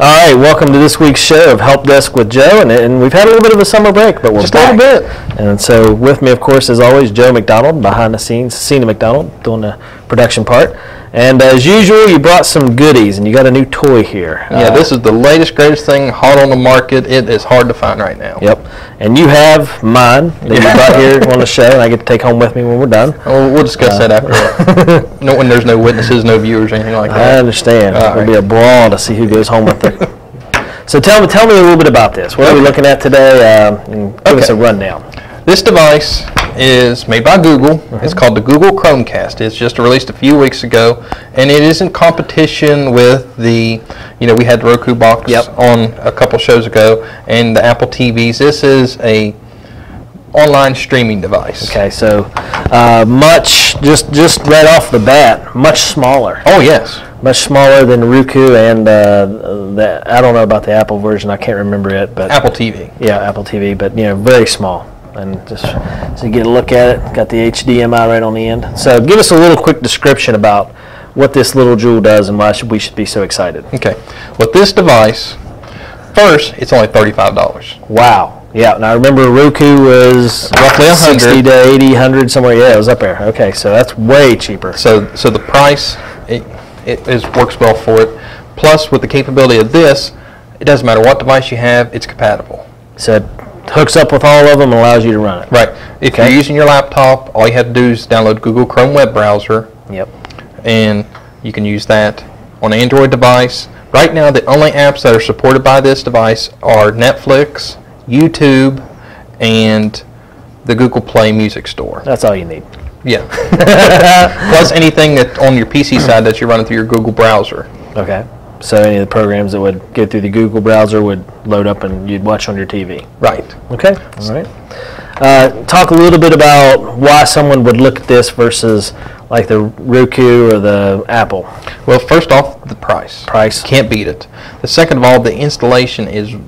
All right, welcome to this week's show of Help Desk with Joe, and we've had a little bit of a summer break, but we're Just back. a little bit. And so with me, of course, as always, Joe McDonald, behind the scenes, Cena McDonald, doing the production part. And as usual, you brought some goodies, and you got a new toy here. Yeah, this is the latest, greatest thing hot on the market. It is hard to find right now. Yep. And you have mine that you brought here on the show, and I get to take home with me when we're done. We'll discuss that after. When there's no witnesses, no viewers, anything like that. I understand. It'll be a brawl to see who goes home with it. So tell me a little bit about this. What are we looking at today? And give us a rundown. This device is made by Google. It's called the Google Chromecast. It's just released a few weeks ago, and it is in competition with the, we had the Roku box on a couple shows ago, and the Apple TVs. This is a online streaming device. Okay, so just right off the bat, much smaller. Oh yes. Much smaller than Roku and I don't know about the Apple version. I can't remember it, but Apple TV. Yeah, Apple TV, but very small. And just so you get a look at it, got the HDMI right on the end. So give us a little quick description about what this little jewel does and why we should be so excited. Okay, with this device, first it's only $35. Wow. Yeah, and I remember Roku was roughly 100. 60 to 80, 100 somewhere. Yeah, it was up there. Okay, so that's way cheaper. So the price works well for it. Plus, with the capability of this, it doesn't matter what device you have, it's compatible. So it hooks up with all of them and allows you to run it. Right. If you're using your laptop, all you have to do is download Google Chrome web browser. Yep. And you can use that on an Android device. Right now, the only apps that are supported by this device are Netflix, YouTube, and the Google Play Music Store. That's all you need. Yeah. Plus anything that on your PC side that you're running through your Google browser. Okay. So any of the programs that would go through the Google browser would load up and you'd watch on your TV. Right. Okay. All right. Talk a little bit about why someone would look at this versus like the Roku or the Apple. Well, first off, the price. Price. Can't beat it. The second of all, the installation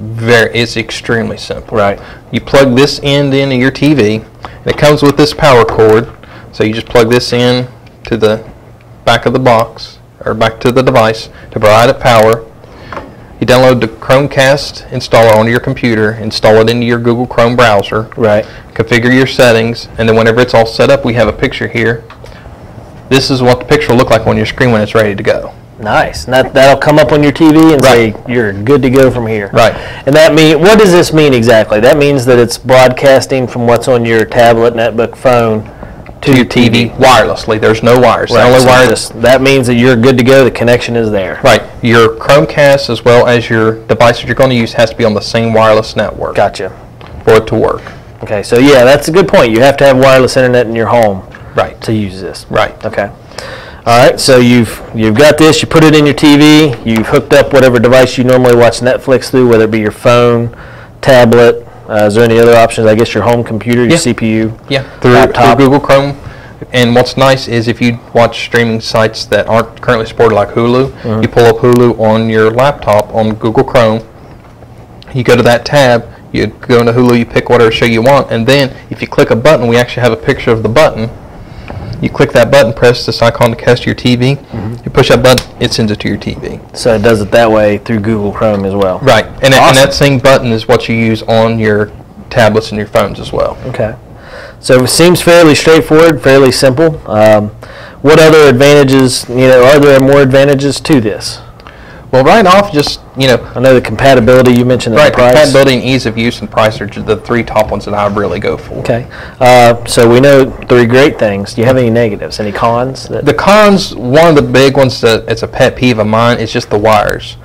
is extremely simple. Right. You plug this end into your TV, and it comes with this power cord. So you just plug this in to the back of the box, or back to the device to provide it power. You download the Chromecast installer onto your computer, install it into your Google Chrome browser. Right. Configure your settings, and then whenever it's all set up, we have a picture here. This is what the picture will look like on your screen when it's ready to go. Nice. And that'll come up on your TV and say you're good to go from here. Right. And what does this mean exactly? That means that it's broadcasting from what's on your tablet, netbook, phone to your TV wirelessly. There's no wires. Right. The only wires. That means that you're good to go. The connection is there. Right. Your Chromecast as well as your device that you're going to use has to be on the same wireless network. Gotcha. For it to work. Okay. So yeah, that's a good point. You have to have wireless internet in your home. Right. To use this. Right. Okay. All right. So you've got this. You put it in your TV. You've hooked up whatever device you normally watch Netflix through, whether it be your phone, tablet. Is there any other options? I guess your home computer, your CPU, through Google Chrome. And what's nice is if you watch streaming sites that aren't currently supported like Hulu, you pull up Hulu on your laptop on Google Chrome. You go to that tab, you go into Hulu, you pick whatever show you want, and then if you click a button, we actually have a picture of the button. You click that button, press this icon to cast to your TV. You push that button, it sends it to your TV. So it does it that way through Google Chrome as well. Right, and that same button is what you use on your tablets and your phones as well. Okay. So it seems fairly straightforward, fairly simple. What other advantages, are there more advantages to this? Well, right off, just, I know the compatibility you mentioned. Right, the price. Compatibility and ease of use and price are the three top ones that I really go for. Okay. So we know three great things. Do you have any negatives, any cons? The cons, one of the big ones that it's a pet peeve of mine is just the wires.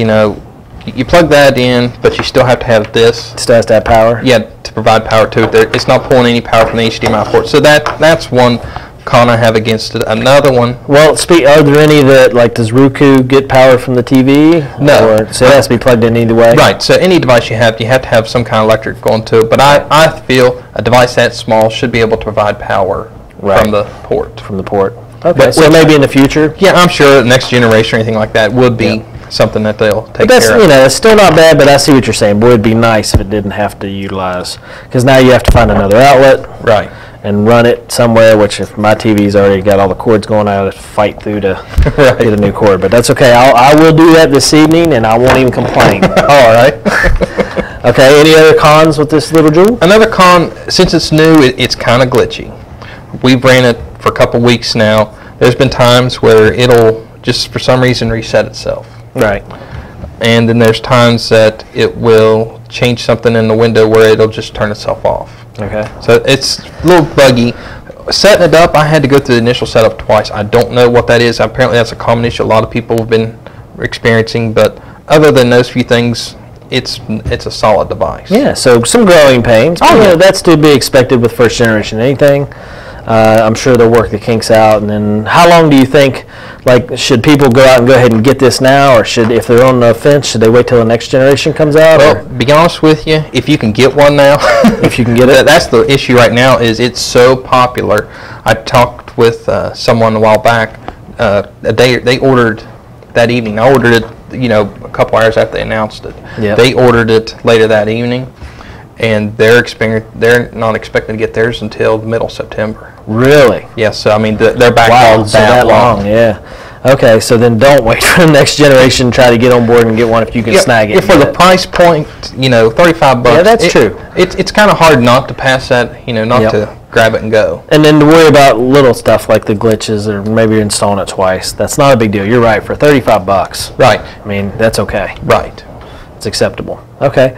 You plug that in, but you still have to have this. It still has to have power? Yeah, to provide power to it. It's not pulling any power from the HDMI port. So that's one con I have against it. Another one. Well, are there any that, does Roku get power from the TV? No. So it has to be plugged in either way? Right. So any device you have to have some kind of electric going to it. But I feel a device that small should be able to provide power from the port. From the port. Okay. So maybe in the future? Yeah, I'm sure the next generation or anything like that would be something that they'll take But that's, care of. it's still not bad, but I see what you're saying. Boy, it'd be nice if it didn't have to utilize, because now you have to find another outlet Right. and run it somewhere, which if my TV's already got all the cords going, I have to fight through to Right. get a new cord. But that's okay. I will do that this evening, and I won't even complain. All right. Okay, any other cons with this little jewel? Another con, since it's new, it's kind of glitchy. We've ran it for a couple weeks now. There's been times where it'll just for some reason reset itself. Right. And then there's times that it will change something in the window where it'll just turn itself off. Okay. So it's a little buggy. Setting it up, I had to go through the initial setup twice. I don't know what that is. Apparently that's a common issue a lot of people have been experiencing, but other than those few things, it's a solid device. Yeah, so some growing pains. Oh, yeah. That's to be expected with first generation anything. I'm sure they'll work the kinks out. And then how long do you think, like, should people go out and go ahead and get this now, or if they're on the fence, should they wait till the next generation comes out? Well, or be honest with you, if you can get one now, if you can get it? that's the issue right now. Is it's so popular. I talked with someone a while back. They ordered that evening. I ordered it, a couple hours after they announced it. Yep. They ordered it later that evening, and they're not expecting to get theirs until the middle of September. Really? Yes, so I mean their Wow, backlog's so that long, yeah. Okay, so then don't wait for the next generation. Try to get on board and get one if you can snag it. Yeah, for the price point, $35. Yeah, that's true. It's kind of hard not to pass that, not Yep. to grab it and go. And then to worry about little stuff like the glitches, or maybe you're installing it twice. That's not a big deal. You're right. For $35, Right, I mean, that's okay. right. It's acceptable. Okay.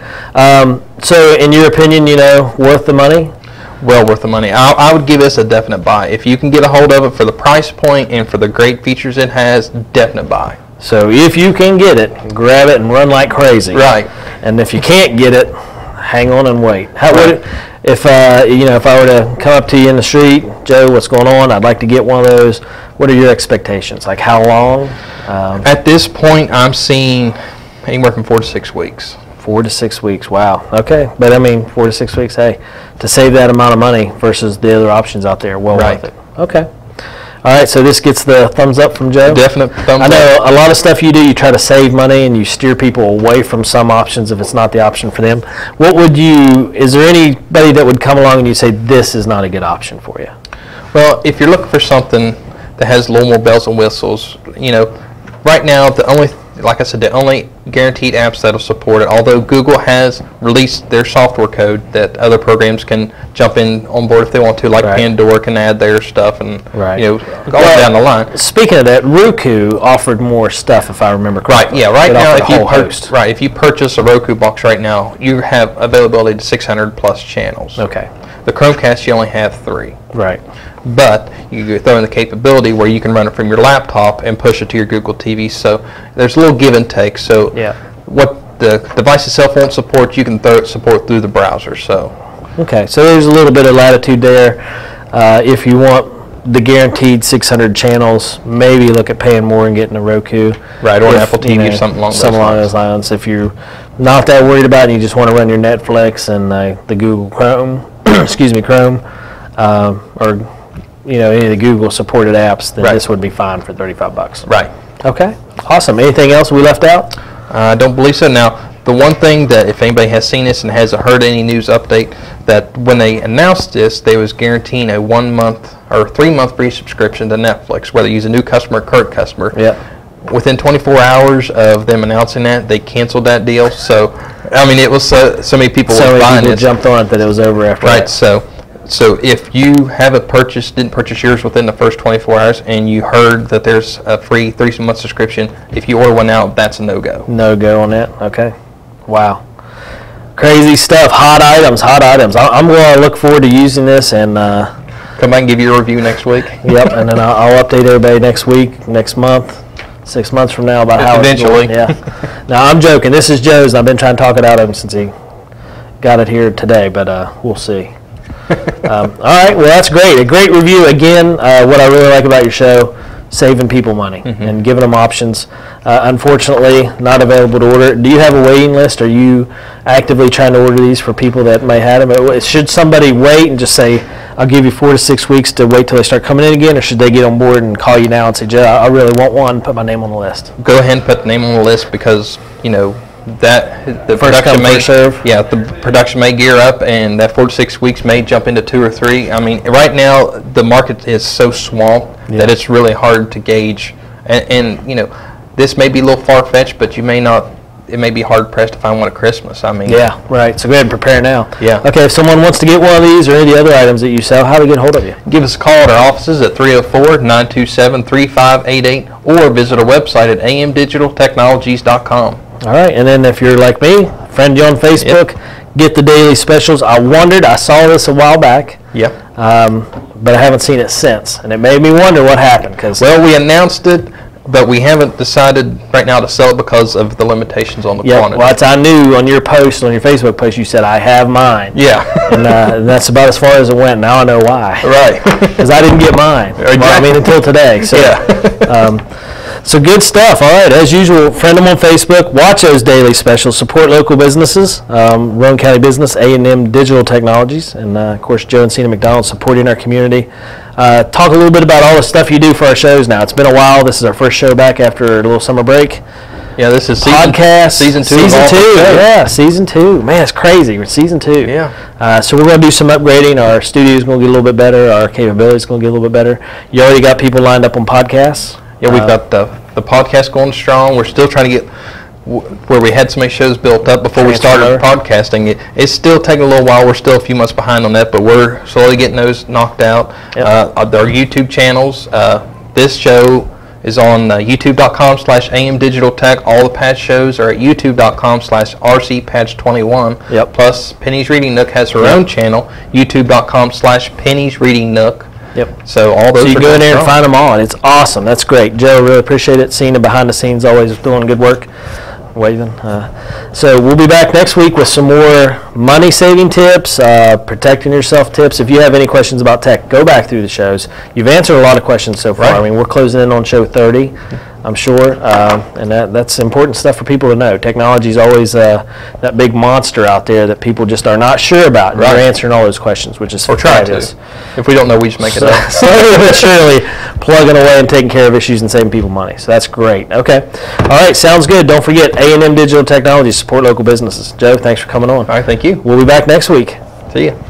So in your opinion, worth the money? Well worth the money. I would give this a definite buy. If you can get a hold of it for the price point and for the great features it has, definite buy. So if you can get it, grab it and run like crazy. Right. And if you can't get it, hang on and wait. How would if if I were to come up to you in the street, Joe, what's going on? I'd like to get one of those. What are your expectations? Like how long? At this point, I'm seeing anywhere from 4 to 6 weeks. 4 to 6 weeks. Wow. Okay. But I mean, 4 to 6 weeks. Hey, to save that amount of money versus the other options out there, well Right. worth it. Okay. All right. So this gets the thumbs up from Joe. Definite thumbs I up. know a lot of stuff you do. You try to save money and you steer people away from some options if it's not the option for them. Is there anybody that would come along and you say this is not a good option for you? Well, if you're looking for something that has a little more bells and whistles, right now like I said, the only guaranteed apps that'll support it, although Google has released their software code that other programs can jump in on board if they want to, like Right. Pandora can add their stuff and, Right. all down the line. Speaking of that, Roku offered more stuff, if I remember Right, correctly. yeah, right It now offered a whole host. if you purchase a Roku box right now, you have availability to 600 plus channels. Okay. The Chromecast, you only have 3. Right. But you throw in the capability where you can run it from your laptop and push it to your Google TV. So there's a little give and take. So Yeah. what the device itself won't support, you can support through the browser. So Okay. So there's a little bit of latitude there. If you want the guaranteed 600 channels, maybe look at paying more and getting a Roku. Right, or an If, Apple TV or something along those lines. If you're not that worried about it and you just want to run your Netflix and the Google Chrome, Chrome, or any of the Google supported apps, then Right. this would be fine for $35. right, Okay. Awesome. Anything else we left out? I don't believe so. Now the one thing that if anybody has seen this and hasn't heard any news update, that when they announced this, they was guaranteeing a 1 month or 3 month free subscription to Netflix, whether you use a new customer or current customer. Yeah. Within 24 hours of them announcing that, they canceled that deal. So, I mean, it was so many people So were many buying people it. jumped on it that it was over after Right. that. So if you didn't purchase yours within the first 24 hours, and you heard that there's a free 3-month subscription, if you order one now, that's a no-go. No go on that. Okay. Wow. Crazy stuff. Hot items. I'm going to look forward to using this and. Come back and give you a review next week. Yep, and then I'll update everybody next week, next month, 6 months from now about how Eventually. it's going. Yeah. Now, I'm joking. This is Joe's, and I've been trying to talk it out of him since he got it here today, but we'll see. All right, well, that's great. A great review. Again, what I really like about your show, saving people money and giving them options. Unfortunately, not available to order. Do you have a waiting list? Are you actively trying to order these for people that may have them? Should somebody wait and just say, I'll give you 4 to 6 weeks to wait till they start coming in again, or should they get on board and call you now and say, Joe, I really want one, put my name on the list? Go ahead and put the name on the list because, that the First come, production may first serve. Yeah, the production may gear up, and that 4 to 6 weeks may jump into 2 or 3. I mean, right now the market is so small that it's really hard to gauge, and this may be a little far fetched, but you may not. It may be hard pressed to find one at Christmas. I mean, yeah, right. So go ahead and prepare now. Yeah. Okay, if someone wants to get one of these or any of the other items that you sell, how do they get a hold of you? Give us a call at our offices at 304-927-3588 or visit our website at amdigitaltechnologies.com. All right, and then if you're like me, friend you on Facebook, get the daily specials. I saw this a while back, but I haven't seen it since, and it made me wonder what happened. Well, we announced it, but we haven't decided right now to sell it because of the limitations on the quantity. Well, I knew on your post, on your Facebook post, you said, I have mine. Yeah. and that's about as far as it went. Now I know why. Right. Because I didn't get mine. Exactly. Well, I mean, until today. So, so good stuff. All right, as usual, friend them on Facebook. Watch those daily specials. Support local businesses. Rowan County Business, A&M Digital Technologies, and of course Joe and Cena McDonald supporting our community. Talk a little bit about all the stuff you do for our shows now. It's been a while. This is our first show back after a little summer break. Yeah, this is podcast season 2. Yeah, season 2. Man, it's crazy. We're season 2. Yeah. So we're going to do some upgrading. Our studio's going to get a little bit better. Our capability's going to get a little bit better. You already got people lined up on podcasts. Yeah, we've got the podcast going strong. We're still trying to get where we had so many shows built up before we started podcasting. It's still taking a little while. We're still a few months behind on that, but we're slowly getting those knocked out. Our YouTube channels, this show is on youtube.com/amdigitaltech. All the past shows are at youtube.com/rcpatch21. Plus, Penny's Reading Nook has her own channel, youtube.com/Penny's Reading Nook. So all those. So you go in there and find them all, and it's awesome. That's great, Joe. Really appreciate it. Cena behind the scenes, always doing good work. Waving. So we'll be back next week with some more money saving tips, protecting yourself tips. If you have any questions about tech, go back through the shows. You've answered a lot of questions so far. Right. I mean, we're closing in on show 30, I'm sure, and that's important stuff for people to know. Technology is always that big monster out there that people just are not sure about. And you're answering all those questions, which is fabulous. If we don't know, we just make it up. Slowly but surely plugging away and taking care of issues and saving people money. So that's great. Okay. All right. Sounds good. Don't forget, A&M Digital Technologies, support local businesses. Joe, thanks for coming on. All right. Thank you. We'll be back next week. See ya.